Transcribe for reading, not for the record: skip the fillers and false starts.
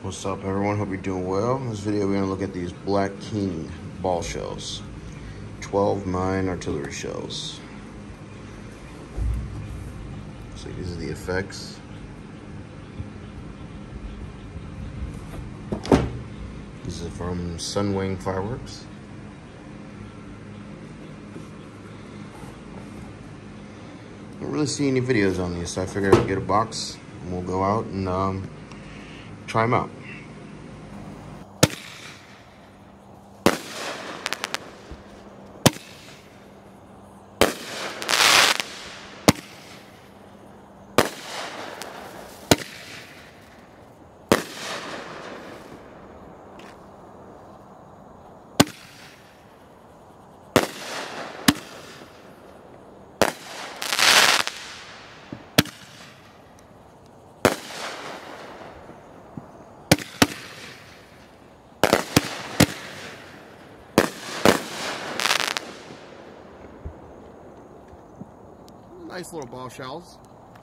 What's up, everyone? Hope you're doing well. In this video, we're going to look at these Black King ball shells. 12 mine artillery shells. So these are the effects. These are from Sunwing Fireworks. I don't really see any videos on these, so I figured I'd get a box and we'll go out and try them out. Nice little ball shells.